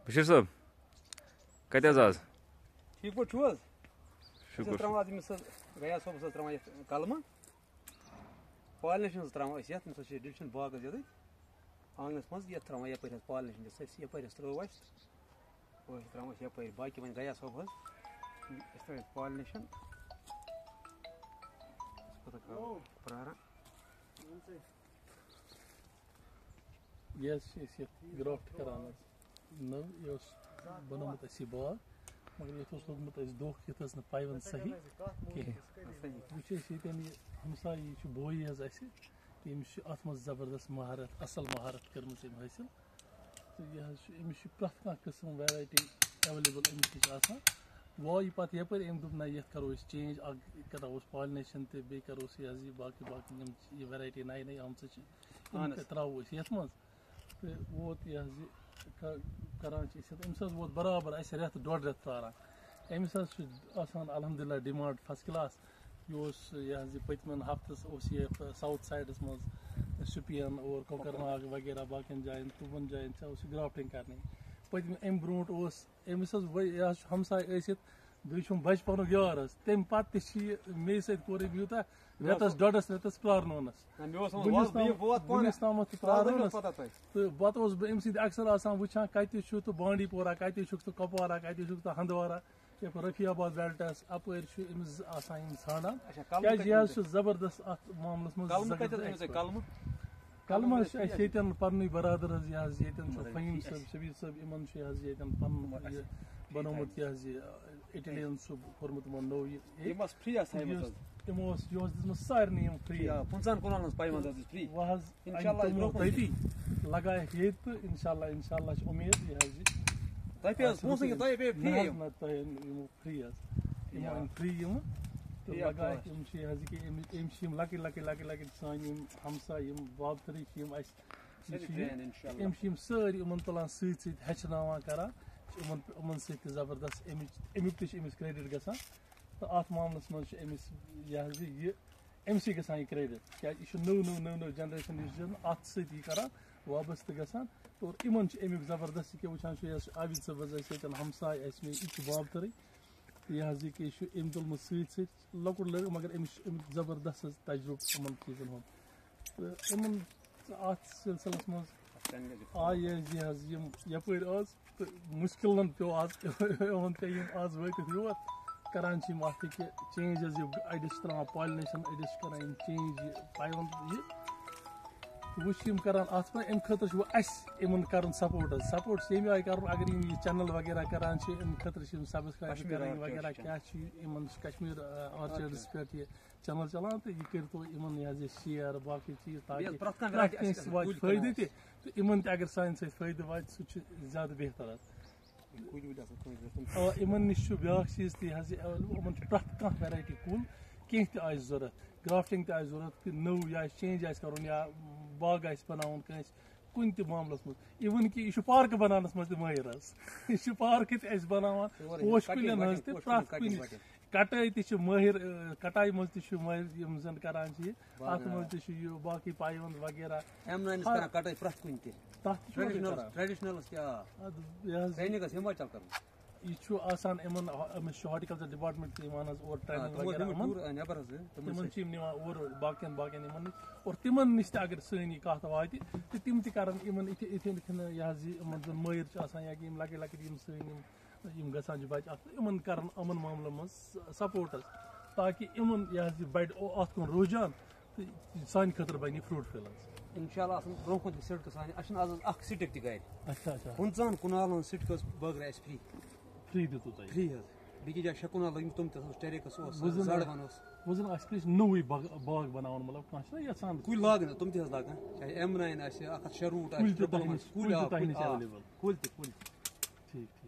بشیر صٲب کتہِ حظ آز ٹھیک پٲٹھۍ چھُو حظ شُکُر ترٛاوان آز أمِس گیا صٲبَس حظ ترٛاوان یَتھ کلمہٕ پالنیشن حظ ترٛاوان أسۍ یَتھ أمِس حظ چھِ ڈِوِجن باغ حظ ییٚتٮ۪تھ آنٛگنَس منٛز یَتھ ترٛاوان یَپٲرۍ حظ پالنیشن یۄس یَپٲرۍ حظ ترٛٲو اَسہِ أسۍ ترٛاوان أسۍ یَپٲرۍ باقٕے وۄنۍ گیا صٲب حظ أسۍ ترٛٲو اَسہِ پالنیشن پرٛاران یہ حظ گرافٹ کران نو یہ بنومت اسی باغ مگر یہ لوگمت دھوکہ یہ پیون صحیح کہین وچن یہ ہمسائی یہ بوئی حظ امس ات مز زبردست مہارت اصل مہارت کرم حاصل تو یہ امس پریت کھانا قسم ویرائٹی ایویلیبل امس نش وائی پتہ یپر ام دپ نا یہ کرو چینج کرو پالنیشن تو بی کرو یہ باقی باقی یہ ویرائٹی نئی نئی آمت تراو یت مز تو ووت یہ کران امس ووت برابر اس رت ڈوڑ رت پراران امس آسان الحمدللہ ڈیمانڈ فرسٹ کلاس یہ پتمن ہفتس یہ ساؤتھ سائڈس مز شپین اور کوکر ناگ وغیرہ باقین جائن تمن جائن گرافٹنگ کرنے پتم ام برونٹ امس ہمسائے چھم بچپن یار تم پتہ مے ست کور یوتہ رتس ڈوڈس رتس پرارنس ونس تامت پرارنس تو پتہ بہ ام سد اکثر آسان وچان کتہ تو بانڈی پورہ کتہ تو کپوارہ کتہ تو ہندوارہ رفیع آباد بیلٹس اپر امس آسان ژھانڈان کیا زبردست ات معاملس مز کلمہ یتن پنن برادر حظ یتن فہیم صٲب شبیر صٲب ان پن بنومت یہ اٹلین سہ کورمت نو تمو دِژمٕژ سارنٕے فری تتی لگایکھ ییٚتہِ تہٕ انشاء اللہ چھ امید یِمو فری حظ یِم فری یِم تو لگایکھ یم لکٹ لکٹ لکٹ لکٹ سان ہمساے بابتھری ساری ان تلان ست ہچناوان کران ان ست زبردست امیک تمس کریڈٹ گژھان تو ات معاملس مز یہ امسی گژھان یہ کریڈٹ کیا نو نو نو نو جنریشن ات ست کران وابستہ گژھان تو ان امیک زبردست کہ وچان عابد صٲب حظ ہمساے یہ بابتھرٕے یہ ام تلمت ست ست لکٹ لڑکہ مگر امس زبردست تجربہ ان چیزن ہند تو ان ات سلسلس مز آئی یپر آز تو مشکل پیو آز آز وٲتِتھ یور کران ات چینج حظ اڑس تراان پالنیشن اڑس کران چینج پیون یہ وچ کران ات پہ ام خاطر ان کرن سپورٹ یمہ آئی کر اگر یہ چینل وغیرہ کران ام خاطر سبسکرائب کران وغیرہ کیا کشمیر آرچرڈس پہ یہ چینل چلان تو یہ کرتو یہ شیئر باقی چیز تاکہ وات فائدہ تہ تو ان اگر سان ست فائدہ وات سہ زیادہ بہتر ان نش بیاکھ چیز تہ پرت کھانا ویرائٹی کل کی آس ضرورت گرافٹنگ تہ آس ضرورت کہ نو یا چینج آس کرن یا باغ آس بناون کن تہ معاملس مز ایون کہ یہ پارک بنانس مز تہ ماہر یہ پارک تہ بناوان پوش کلین ہز تہ پرت کن کٹائی تہ ماہر کٹائی مز تہ ماہر یم زن کران ات مز تہ باقی پایوند وغیرہ کٹائی پرت کن یہ آسان امس ہارٹیکلچر ڈپارٹمنٹ اور ٹریننگ وغیرہ تم اور باقین باقین اور تمن نش اگر سانی کت وات تو تم تہ کرن اتھن یہ ماہر آسان یا کہ لکٹ لکٹ سن گھان بچہ ان کرن امن معاملن مز سپورٹس تاکہ ان یہ بڑ ات کن رجحان تو سان خاطر بن فروٹفل انشاء اللہ برو کن سٹک سان آز اخ سٹک تہ گھر 15 کنالن سٹک بٲگرا اس فری فری دتو تہ فری حظ بیٚیہِ جایہِ 6 کنال لٔگۍ تِم تہِ ٹیریکس وزن اس نوے باغ بناون مطلب کانٛہہ یژھان کُلۍ لاگن تِم تہِ حظ لاگن چاہے M9 آسہِ 106 روٗٹ آسہِ کُلۍ تہِ تۄہہِ نِش ایویلیبل کُلۍ تہِ ٹھیٖک